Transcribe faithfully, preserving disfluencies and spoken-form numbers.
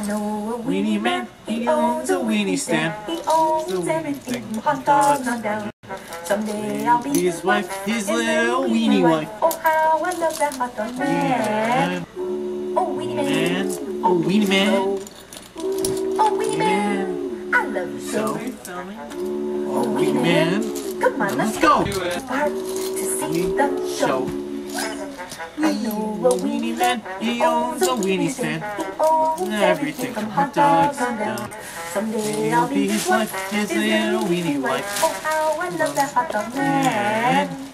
I know a weenie man, he owns a weenie stand. He owns everything from hot dogs on down. Someday I'll be his wife, his little weenie wife. Oh, how I love that hot dog man. Oh, weenie man. Oh, weenie man. Oh, weenie man. I love you so. Oh, weenie man. Come on, let's go. Start to see the show. I know a weenie man, he owns a weenie stand. He owns everything from hot dogs on down. Someday I'll be his wife, his little weenie wife. Oh, how I love that hot dog man.